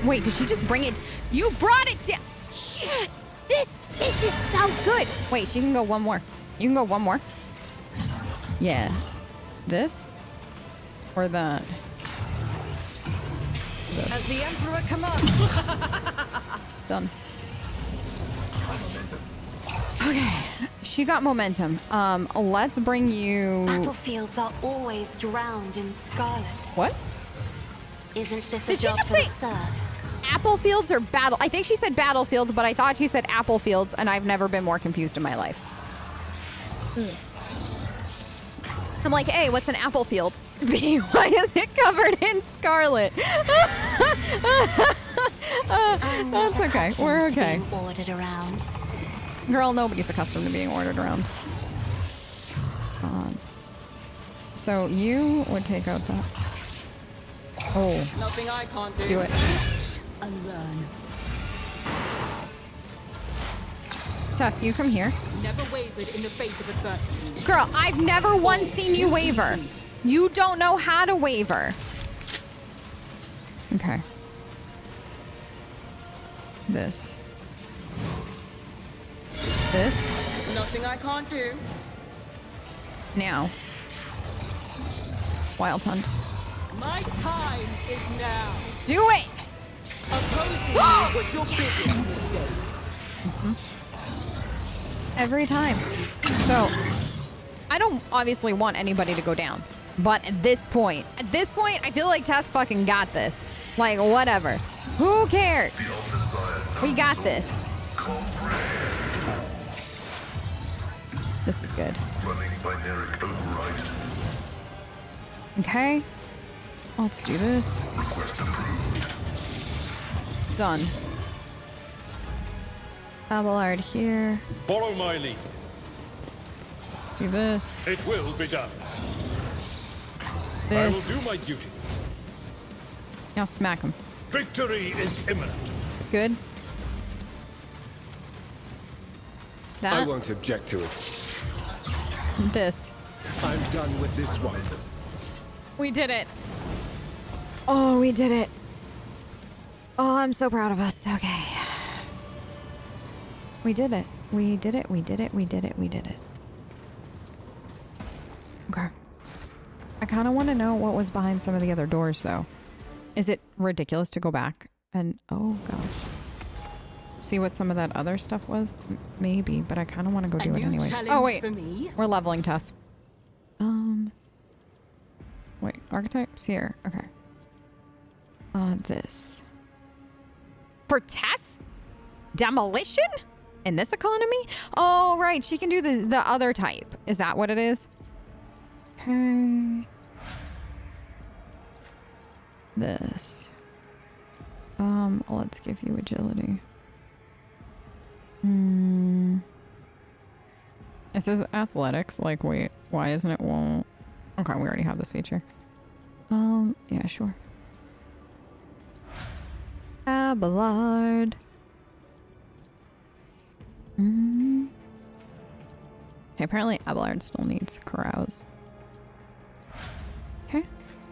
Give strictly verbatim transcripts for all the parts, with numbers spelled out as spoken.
Wait, did she just bring it? You brought it down. Yeah, this, this is so good. Wait, she can go one more. You can go one more. Yeah. This? Or that? This. As the Emperor commands. Done. Okay, she got momentum. Um, let's bring you... Battlefields are always drowned in scarlet. What? Isn't this Did a she job just for say the serfs? apple fields or battle? I think she said battlefields, but I thought she said apple fields, and I've never been more confused in my life. Mm. I'm like, hey, what's an apple field? B, why is it covered in scarlet? uh, that's okay. We're okay. To being ordered around. Girl, nobody's accustomed to being ordered around. Um, so you would take out that. Oh. Nothing I can't do. Do it. And learn. Tess, you come here. Never wavered in the face of adversity. Girl, I've never once seen you waver. You don't know how to waver. Okay. This. This. Nothing I can't do. Now. Wild Hunt. My time is now. Do it! Opposing you was your biggest mistake. Mm-hmm. Every time. So, I don't obviously want anybody to go down. But at this point, at this point, I feel like Tess fucking got this. Like, whatever. Who cares? We got this. This is good. Okay. Let's do this. Done. Abelard here. Follow my lead. Do this. It will be done. This. I will do my duty. Now smack him. Victory is imminent. Good. That. I won't object to it. This. I'm done with this one. We did it. Oh, we did it. Oh, I'm so proud of us. Okay. We did it. We did it. We did it. We did it. We did it. Okay. I kind of want to know what was behind some of the other doors, though. Is it ridiculous to go back and... Oh, gosh. See what some of that other stuff was? M maybe, but I kind of want to go do it anyway. Oh, wait. For me? We're leveling Tess. Um... Wait, archetypes here. Okay. Uh, this. For Tess? Demolition? In this economy? Oh, right. She can do the, the other type. Is that what it is? Okay. This. Um, let's give you agility. Hmm. It says athletics. Like, wait, why isn't it won't? Okay, we already have this feature. Um, yeah, sure. Abelard. Mm. Okay, apparently Abelard still needs carouse. Okay.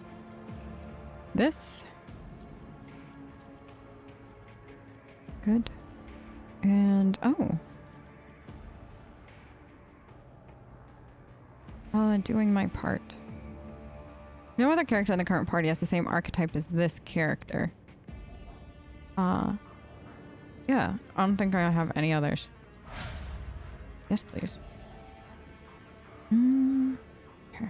This. Good. And, oh. Uh, doing my part. No other character in the current party has the same archetype as this character. Uh, yeah, I don't think I have any others. Yes, please. Mm, okay.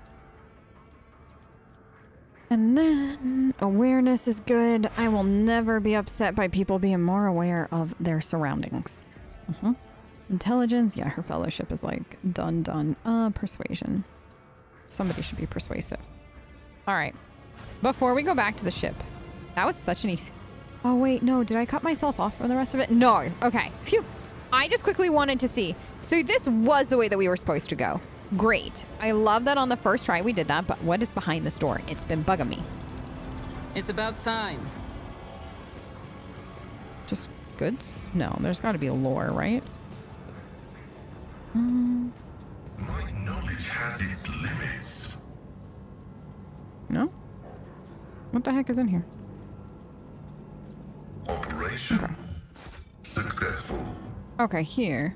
And then awareness is good. I will never be upset by people being more aware of their surroundings. Mm-hmm. Intelligence, yeah, her fellowship is like done, done. Uh, persuasion. Somebody should be persuasive. All right. Before we go back to the ship, that was such an easy. Oh, wait, no. Did I cut myself off for the rest of it? No. Okay. Phew. I just quickly wanted to see. So this was the way that we were supposed to go. Great. I love that on the first try we did that, but what is behind this door? It's been bugging me. It's about time. Just goods? No, there's got to be a lore, right? Um, My knowledge has its limits. No? What the heck is in here? Okay, here.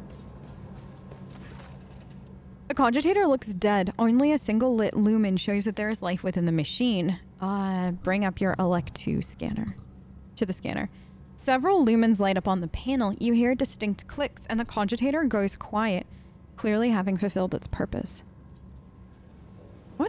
The cogitator looks dead. Only a single lit lumen shows that there is life within the machine. Uh, bring up your elect two scanner. To the scanner. Several lumens light up on the panel. You hear distinct clicks, and the cogitator goes quiet, clearly having fulfilled its purpose. What?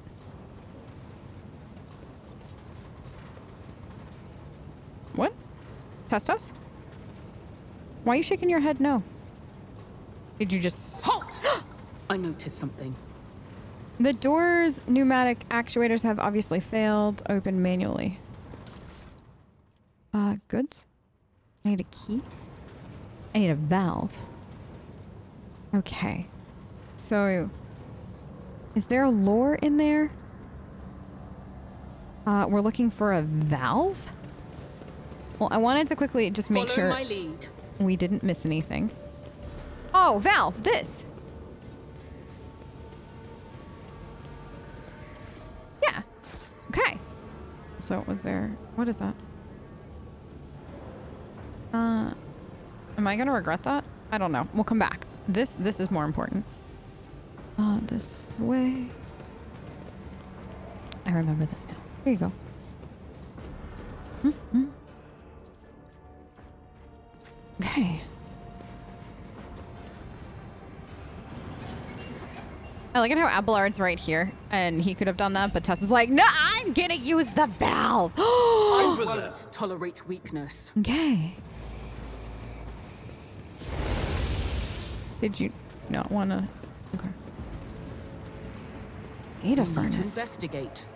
What? Test us? Why are you shaking your head no? Did you just... Halt! I noticed something. The door's pneumatic actuators have obviously failed. Open manually. Uh, goods? I need a key? I need a valve. Okay. So... is there a lore in there? Uh, we're looking for a valve? Well, I wanted to quickly just make Follow sure my lead. we didn't miss anything. Oh, valve! This! Yeah. Okay. So was there... what is that? Uh... Am I gonna regret that? I don't know. We'll come back. This, this is more important. Uh, this way... I remember this now. Here you go. Mm-hmm. Okay. I like it how Abelard's right here, and he could have done that, but Tess is like, no, I'm gonna use the valve. I won't tolerate weakness. Okay. Did you not want to? Okay. Data We need to furnace. investigate.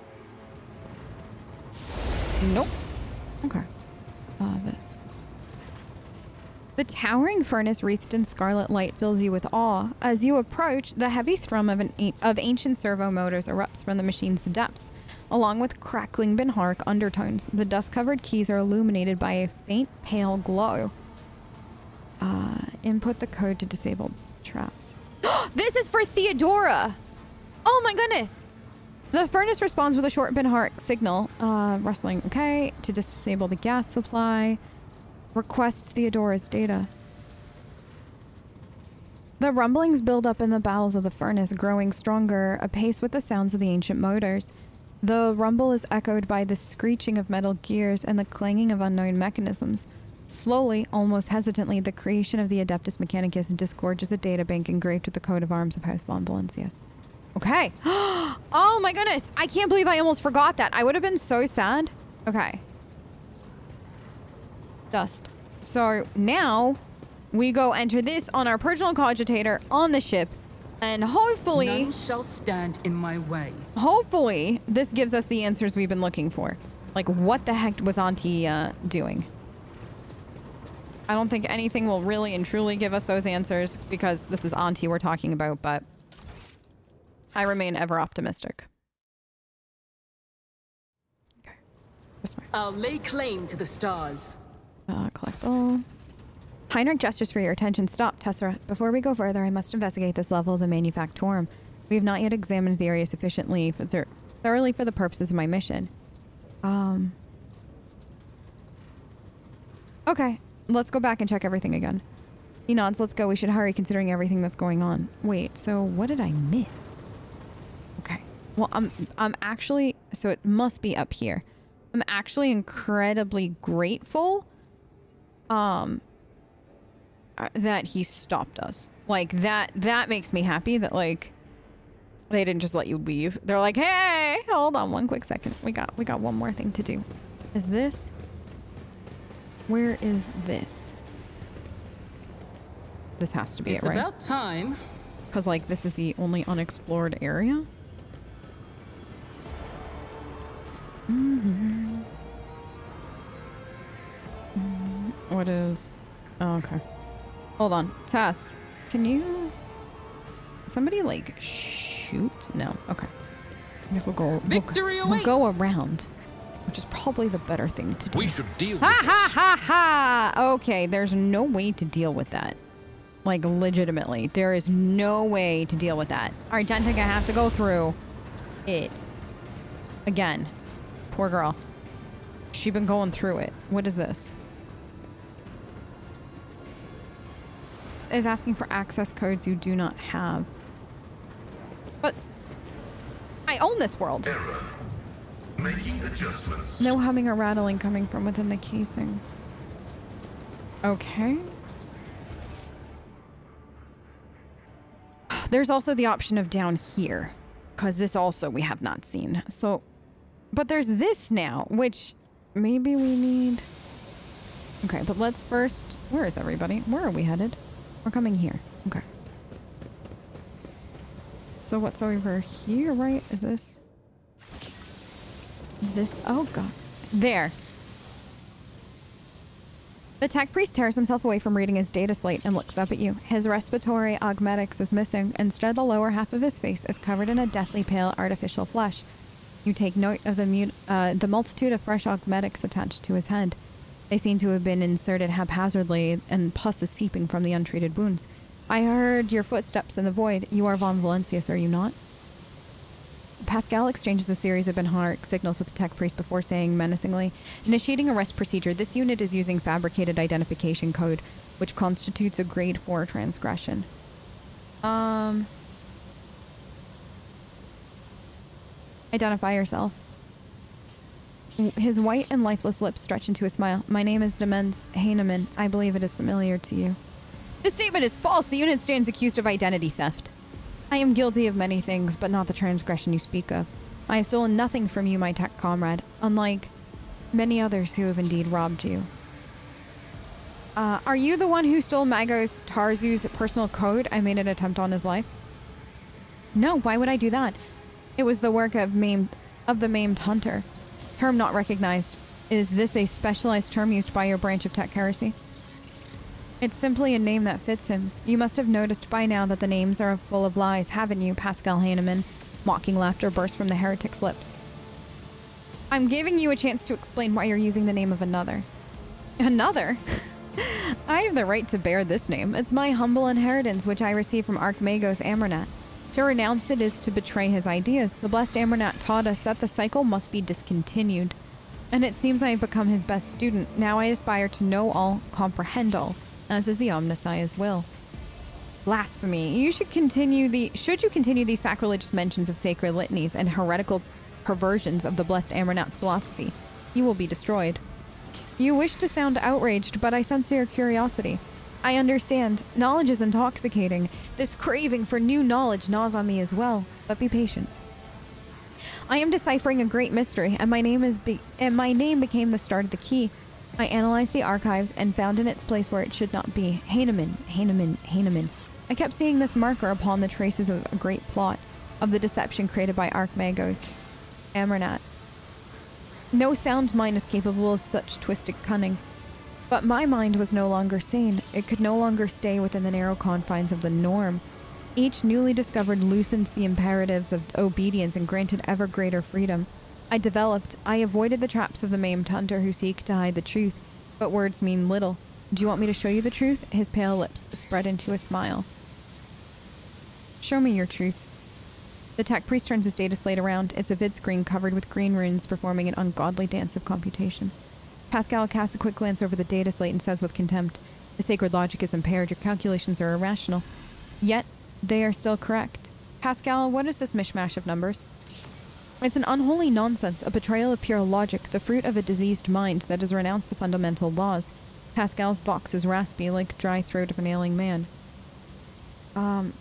Nope. Okay. Uh, this. The towering furnace wreathed in scarlet light fills you with awe. As you approach, the heavy thrum of, an a of ancient servo motors erupts from the machine's depths, along with crackling Benhark undertones. The dust-covered keys are illuminated by a faint pale glow. Uh, input the code to disable traps. This is for Theodora! Oh my goodness! The furnace responds with a short Benhark signal. Uh, rustling. Okay. To disable the gas supply. Request Theodora's data. The rumblings build up in the bowels of the furnace, growing stronger, apace with the sounds of the ancient motors. The rumble is echoed by the screeching of metal gears and the clanging of unknown mechanisms. Slowly, almost hesitantly, the creation of the Adeptus Mechanicus disgorges a databank engraved with the coat of arms of House von Valencius. Okay. Oh my goodness! I can't believe I almost forgot that. I would have been so sad. Okay. Dust. So now we go enter this on our personal cogitator on the ship, and hopefully, None shall stand in my way. hopefully, this gives us the answers we've been looking for. Like, what the heck was Auntie uh, doing? I don't think anything will really and truly give us those answers because this is Auntie we're talking about, but I remain ever optimistic. Okay. This way. I'll lay claim to the stars. Uh, collect all. Heinrich gestures for your attention. Stop, Tessera. Before we go further, I must investigate this level of the Manufactorum. We have not yet examined the area sufficiently for thir thoroughly for the purposes of my mission. Um. Okay, let's go back and check everything again. He nods. Let's go. We should hurry, considering everything that's going on. Wait. So what did I miss? Okay. Well, I'm I'm actually. So it must be up here. I'm actually incredibly grateful. Um, uh, that he stopped us. Like, that, that makes me happy that, like, they didn't just let you leave. They're like, hey, hold on one quick second. We got, we got one more thing to do. Is this? Where is this? This has to be It's it, right? about time. Because, like, this is the only unexplored area. Mm-hmm. What is... Oh, okay. Hold on. Tess, can you... Somebody, like, shoot? No. Okay. I guess we'll go... Victory we'll, we'll go awaits. around, which is probably the better thing to do. We should deal with Ha it. ha ha ha! Okay, there's no way to deal with that. Like, legitimately. There is no way to deal with that. Alright, Gentic, I have to go through it. Again. Poor girl. She been going through it. What is this? is asking for access codes you do not have. But I own this world. Error. Making adjustments. No humming or rattling coming from within the casing. Okay. There's also the option of down here, because this also we have not seen. So, but there's this now, which maybe we need. Okay, but let's first. Where is everybody? Where are we headed? We're coming here. Okay. So what's over here, right? Is this? This. Oh, God. There. The tech priest tears himself away from reading his data slate and looks up at you. His respiratory augmetics is missing. Instead, the lower half of his face is covered in a deathly pale artificial flesh. You take note of the, mut uh, the multitude of fresh augmetics attached to his head. They seem to have been inserted haphazardly, and pus is seeping from the untreated wounds. I heard your footsteps in the void. You are Von Valencius, are you not? Pascal exchanges a series of Benharic signals with the tech priest before saying menacingly, initiating arrest procedure. This unit is using fabricated identification code, which constitutes a grade four transgression. Um... Identify yourself. His white and lifeless lips stretch into a smile. My name is Demens Heinemann. I believe it is familiar to you. This statement is false. The unit stands accused of identity theft. I am guilty of many things, but not the transgression you speak of. I have stolen nothing from you, my tech comrade, unlike many others who have indeed robbed you. Uh, are you the one who stole Magos Tarzu's personal code? I made an attempt on his life. No, why would I do that? It was the work of maimed, of the maimed hunter. Term not recognized. Is this a specialized term used by your branch of tech heresy? It's simply a name that fits him. You must have noticed by now that the names are full of lies, haven't you, Pascal Heinemann? Mocking laughter burst from the heretic's lips. I'm giving you a chance to explain why you're using the name of another. Another? I have the right to bear this name. It's my humble inheritance, which I received from Archmagos Amranat. To renounce it is to betray his ideas. The blessed Amranat taught us that the cycle must be discontinued. And it seems I have become his best student. Now I aspire to know all, comprehend all, as is the Omnissiah's will. Blasphemy. You should continue the should you continue these sacrilegious mentions of sacred litanies and heretical perversions of the blessed Amranat's philosophy, you will be destroyed. You wish to sound outraged, but I sense your curiosity. I understand. Knowledge is intoxicating. This craving for new knowledge gnaws on me as well, but be patient. I am deciphering a great mystery, and my name is be and my name became the start of the key. I analyzed the archives and found in its place where it should not be. Heinemann, Heinemann, Heinemann. I kept seeing this marker upon the traces of a great plot, of the deception created by Archmagos Amranat. No sound mind is capable of such twisted cunning. But my mind was no longer sane. It could no longer stay within the narrow confines of the norm. Each newly discovered loosened the imperatives of obedience and granted ever greater freedom. I developed, I avoided the traps of the maimed hunter who seek to hide the truth, but words mean little. Do you want me to show you the truth? His pale lips spread into a smile. Show me your truth. The tech priest turns his data slate around. It's a vid screen covered with green runes performing an ungodly dance of computation. Pascal casts a quick glance over the data slate and says with contempt, the sacred logic is impaired. Your calculations are irrational. Yet, they are still correct. Pascal, what is this mishmash of numbers? It's an unholy nonsense, a betrayal of pure logic, the fruit of a diseased mind that has renounced the fundamental laws. Pascal's vox is raspy, like dry throat of an ailing man. Um...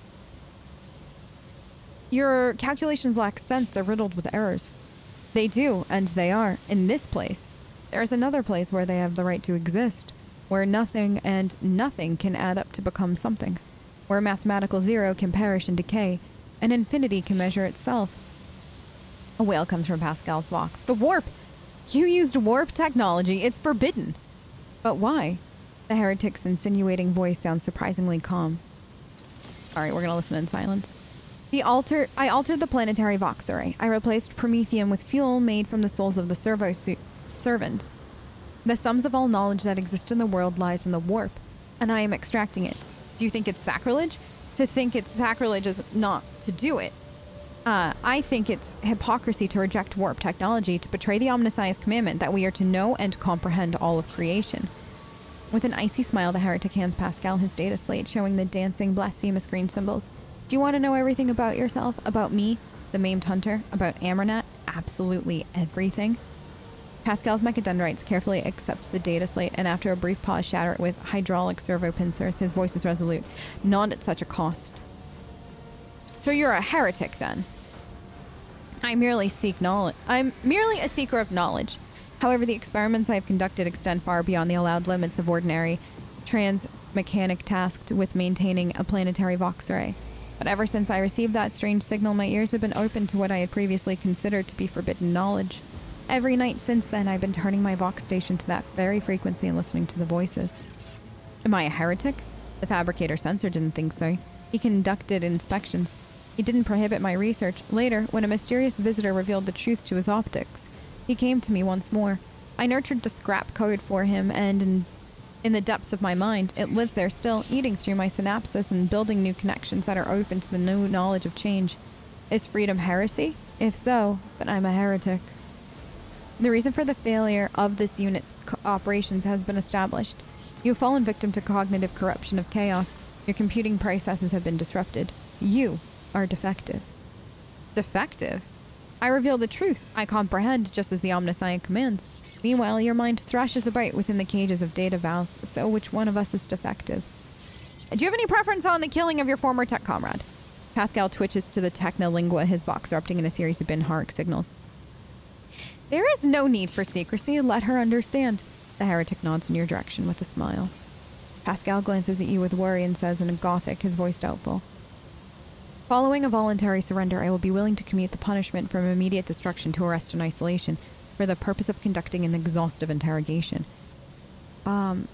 Your calculations lack sense, they're riddled with errors. They do, and they are, in this place. There is another place where they have the right to exist, where nothing and nothing can add up to become something, where mathematical zero can perish and decay, and infinity can measure itself. A wail comes from Pascal's vox. The warp! You used warp technology, it's forbidden! But why? The heretic's insinuating voice sounds surprisingly calm. Alright, we're gonna listen in silence. The alter I altered the planetary vox array. I replaced promethium with fuel made from the souls of the servo servants. The sums of all knowledge that exists in the world lies in the warp, and I am extracting it. Do you think it's sacrilege? To think it's sacrilege is not to do it. Uh, I think it's hypocrisy to reject warp technology, to betray the Omnissiah's commandment that we are to know and comprehend all of creation. With an icy smile, the heretic hands Pascal his data slate, showing the dancing, blasphemous green symbols. Do you want to know everything about yourself? About me? The maimed hunter? About Amranat? Absolutely everything. Pascal's mechadendrites carefully accepts the data slate, and after a brief pause shatter it with hydraulic servo pincers. His voice is resolute. Not at such a cost. So you're a heretic, then? I merely seek knowledge. I'm merely a seeker of knowledge. However, the experiments I have conducted extend far beyond the allowed limits of ordinary transmechanic tasked with maintaining a planetary Vox ray. But ever since I received that strange signal, my ears have been open to what I had previously considered to be forbidden knowledge. Every night since then, I've been turning my Vox station to that very frequency and listening to the voices. Am I a heretic? The fabricator censor didn't think so. He conducted inspections. He didn't prohibit my research. Later, when a mysterious visitor revealed the truth to his optics, he came to me once more. I nurtured the scrap code for him, and in, in the depths of my mind, it lives there still, eating through my synapses and building new connections that are open to the new knowledge of change. Is freedom heresy? If so, then I'm a heretic. The reason for the failure of this unit's operations has been established. You have fallen victim to cognitive corruption of chaos. Your computing processes have been disrupted. You are defective. Defective? I reveal the truth. I comprehend just as the omniscient commands. Meanwhile, your mind thrashes about within the cages of data valves. So which one of us is defective? Do you have any preference on the killing of your former tech comrade? Pascal twitches to the technolingua, his box erupting in a series of Binhark signals. There is no need for secrecy. Let her understand. The heretic nods in your direction with a smile. Pascal glances at you with worry and says in a Gothic, his voice doubtful. Following a voluntary surrender, I will be willing to commute the punishment from immediate destruction to arrest and isolation for the purpose of conducting an exhaustive interrogation. Um...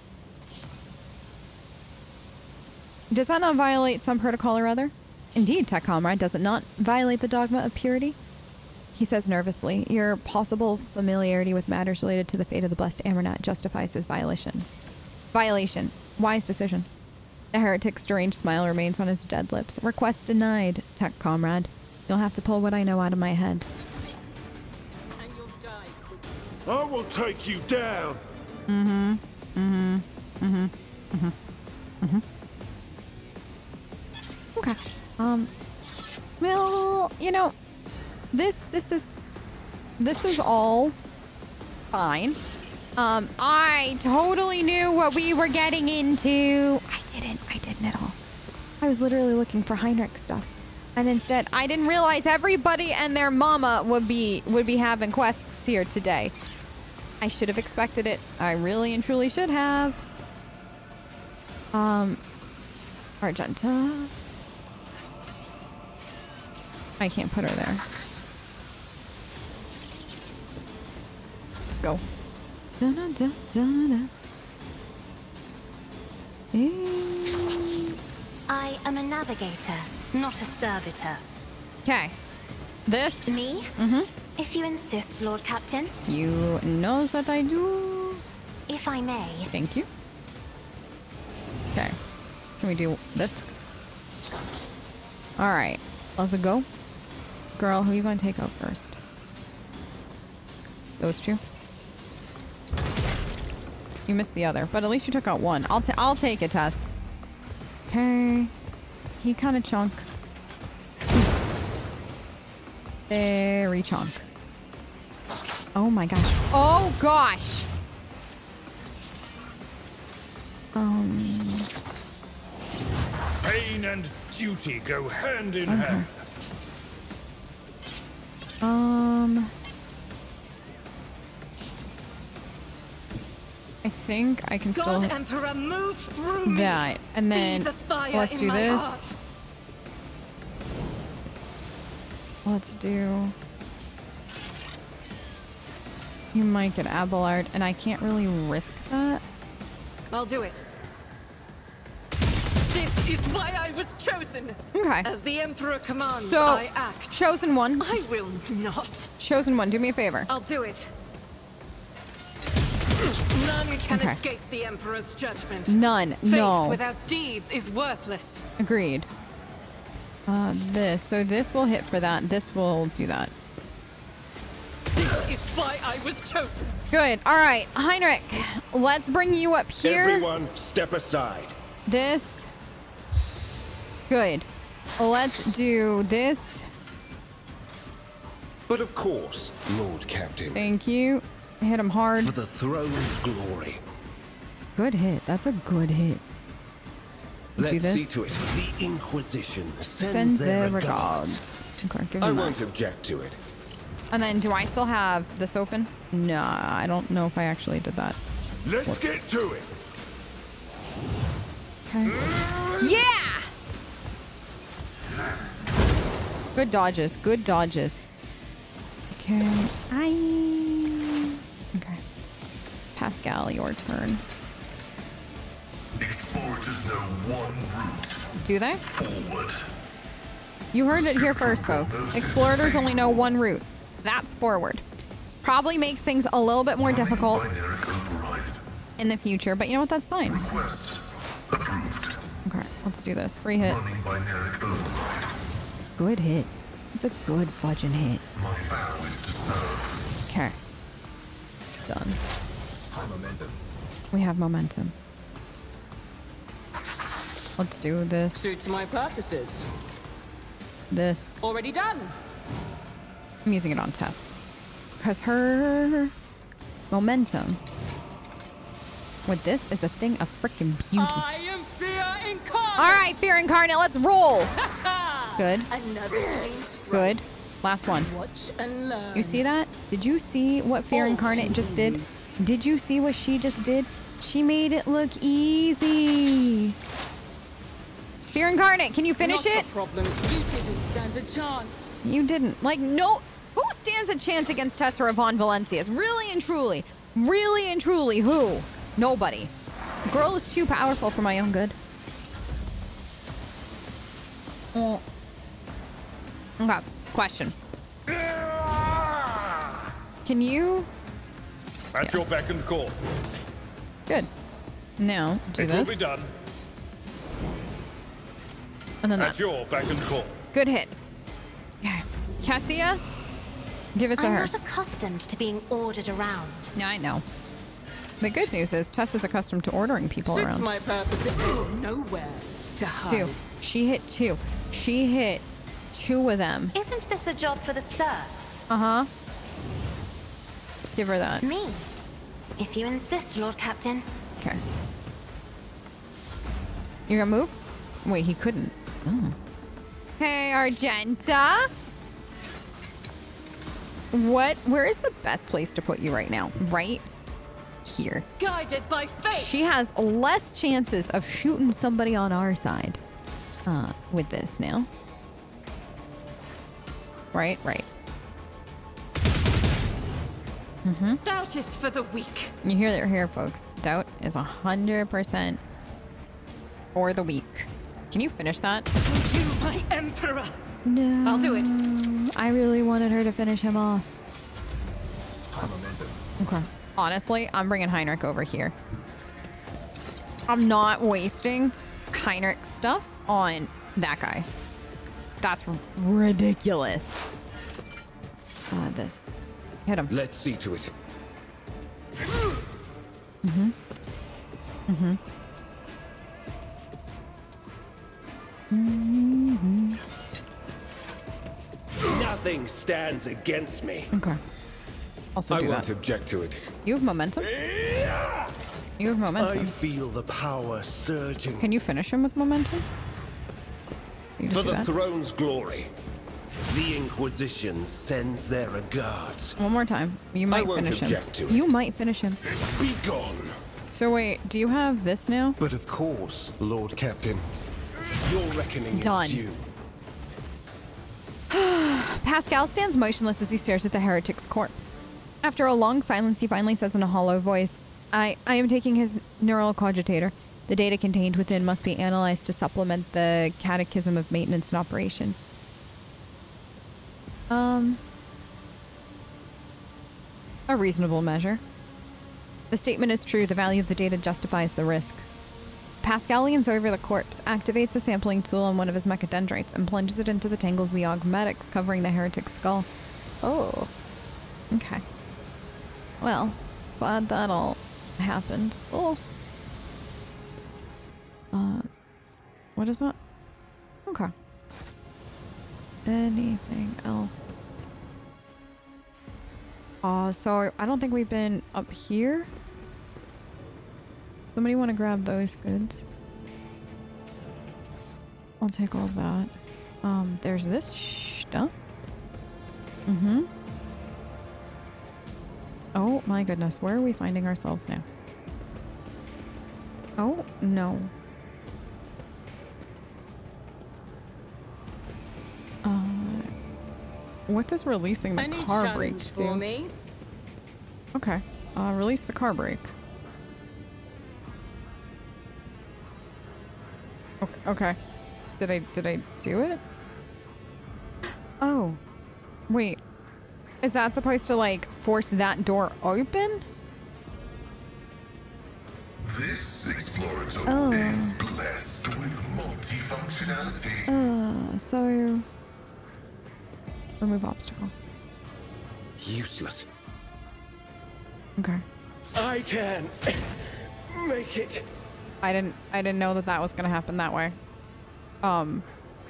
Does that not violate some protocol or other? Indeed, tech comrade, does it not violate the dogma of purity? He says nervously, your possible familiarity with matters related to the fate of the blessed Amranat justifies his violation. Violation. Wise decision. The heretic's strange smile remains on his dead lips. Request denied, tech comrade. You'll have to pull what I know out of my head. And you'll die quickly. I will take you down. Mm-hmm. Mm-hmm. Mm-hmm. Mm-hmm. Mm-hmm. Okay. Um. Well, you know, this this is this is all fine. Um, I totally knew what we were getting into. I didn't. I didn't at all. I was literally looking for Heinrich stuff, and instead, I didn't realize everybody and their mama would be would be having quests here today. I should have expected it. I really and truly should have. Um, Argenta. I can't put her there. Let's go. Da, da, da, da, da. Eh. I am a navigator, not a servitor. Okay. This? Me? Mm-hmm. If you insist, Lord Captain. You knows that I do. If I may. Thank you. Okay. Can we do this? Alright. Let's go. Girl, who are you going to take out first? Those two? You missed the other, but at least you took out one. I'll, ta I'll take it, Tess. Okay. He kind of chunk. Very chunk. Oh my gosh. Oh gosh! Um... Pain and duty go hand in Okay. hand. Um... I think I can God, still Emperor, move through me. that, and then Be the fire let's in do my this. heart. Let's do. You might get Abelard, and I can't really risk that. I'll do it. This is why I was chosen. Okay. As the Emperor commands, So, I act. chosen one. I will not. Chosen one. Do me a favor. I'll do it. None can Okay. escape the Emperor's judgment. None. Faith No. without deeds is worthless. Agreed. Uh, this. So this will hit for that. This will do that. This is why I was chosen. Good. All right, Heinrich, let's bring you up here. Everyone, step aside. This. Good. Let's do this. But of course, Lord Captain. Thank you. Hit him hard. For the throne's glory. Good hit. That's a good hit. Do Let's this. see to it. The Inquisition sends, Sends their their regards. regards. Okay, give I him that. won't object to it. And then, do I still have this open? Nah, I don't know if I actually did that. Let's get to it. Okay. Yeah! Good dodges. Good dodges. Okay. I. Okay. Pascal, your turn. Explorers know one route. Do they? Forward. You heard it here first, folks. Explorators only know one route. That's forward. Probably makes things a little bit more difficult in the future, but you know what? That's fine. Requests approved. Okay, let's do this. Free hit. Running binaric override. Good hit. It's a good fudging hit. My vow is to serve. Okay. Done. High momentum. We have momentum. Let's do this. Suits my purposes. This. Already done. I'm using it on Tess. Because her momentum with this is a thing of freaking beauty. I am fear incarnate. All right, Fear Incarnate, let's roll. Good. Another clean strike. Good. Last one. Watch and learn. You see that? Did you see what Fear Oh, Incarnate just easy. did? Did you see what she just did? She made it look easy. Fear Incarnate, can you finish Not it? a problem. You didn't stand a chance. You didn't. Like, no. Who stands a chance against Tessera von Valencius? Really and truly. Really and truly, who? Nobody. Girl is too powerful for my own good. Mm. Okay, question. Can you... At Yeah. your beck and call. Good. Now, do It this. will be done. And then At that. your beck and call. Good hit. Okay. Cassia, give it to I'm her. not accustomed to being ordered around. Yeah, I know. The good news is Tess is accustomed to ordering people Suits around. my purposes. There's nowhere to hide. Two. She hit two. She hit two of them. Isn't this a job for the serfs? Uh-huh. Give her that. Me. If you insist, Lord Captain. Okay. You're gonna move? Wait, he couldn't. Oh. Hey, Argenta. What? Where is the best place to put you right now? Right here. Guided by fate. She has less chances of shooting somebody on our side. Uh, with this now. Right, right. Mm-hmm. Doubt is for the weak. You hear that here, folks. Doubt is a hundred percent for the weak. Can you finish that? For you, my emperor. No. I'll do it. I really wanted her to finish him off. High momentum. Okay. Honestly, I'm bringing Heinrich over here. I'm not wasting Heinrich's stuff on that guy. That's ridiculous. Uh, this. Hit him. Let's see to it. Mm-hmm. Mm-hmm. Mm-hmm. Nothing stands against me. Okay. Also I do won't that. object to it. You have momentum? You have momentum. I feel the power surging. Can you finish him with momentum? You just For do the that? throne's glory, the Inquisition sends their regards. One more time. You might won't finish him. object to it. You might finish him. Be gone. So wait, do you have this now? But of course, Lord Captain, your reckoning Done. is due. Pascal stands motionless as he stares at the heretic's corpse. After a long silence, he finally says in a hollow voice, I, I am taking his neural cogitator. The data contained within must be analyzed to supplement the catechism of maintenance and operation. Um, a reasonable measure. The statement is true. The value of the data justifies the risk. Pascal leans over the corpse, activates a sampling tool on one of his mechadendrites, and plunges it into the tangles of the augmetics covering the heretic's skull. Oh. Okay. Well, glad that all happened. Oh. Uh, what is that? Okay. Anything else? Uh, so I don't think we've been up here. Somebody want to grab those goods? I'll take all of that. Um, there's this stuff. Mm-hmm. Oh my goodness, where are we finding ourselves now? Oh, no. Uh, what does releasing the Any car brake challenge do? for me? Okay, uh, release the car brake. Okay, okay. Did I, did I do it? Oh, wait. Is that supposed to, like, force that door open? This explorator Oh. is blessed with multifunctionality. Uh, so... Remove obstacle. Useless. Okay. I can make it. I didn't, I didn't know that that was gonna happen that way. Um...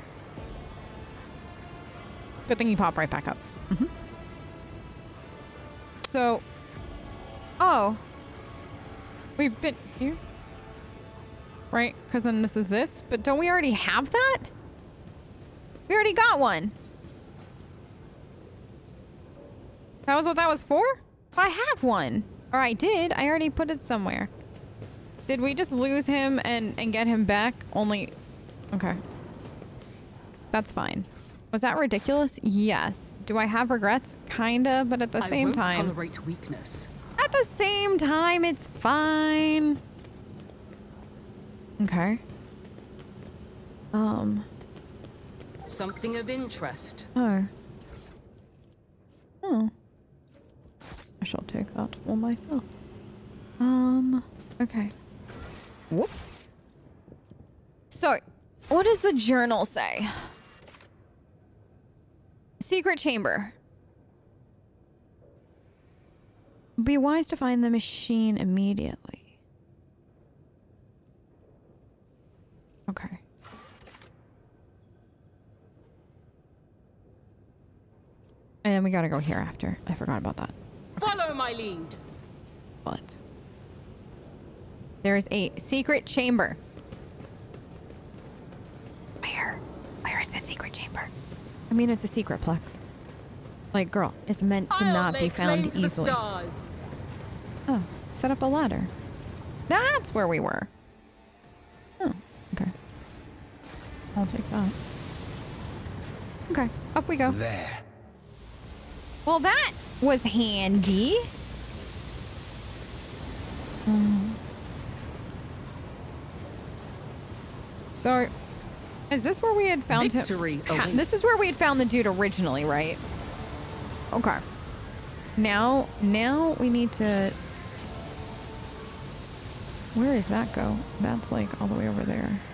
Good thing you pop right back up. Mm-hmm. So... Oh. We've been here? Right? Because then this is this. But don't we already have that? We already got one. That was what that was for? I have one. Or I did. I already put it somewhere. Did we just lose him and, and get him back? Only... Okay. That's fine. Was that ridiculous? Yes. Do I have regrets? Kinda, but at the I same won't time... tolerate weakness. At the same time, it's fine. Okay. Um. Something of interest. Oh. Hmm. I shall take that for myself. Um. Okay. Whoops. So, what does the journal say? Secret chamber. Be wise to find the machine immediately. Okay. And we gotta go here after. I forgot about that. Follow my lead. But there's a secret chamber. Where? Where is the secret chamber? I mean, it's a secret plex. Like, girl, it's meant to I'll not lay be found claim to the easily. stars. Oh, set up a ladder. That's where we were. Oh, okay. I'll take that. Okay, up we go. There. Well, that was handy. Hmm. So, is this where we had found Victory him? Ha, awaits. this is where we had found the dude originally, right? Okay. Now, now we need to... Where does that go? That's like all the way over there.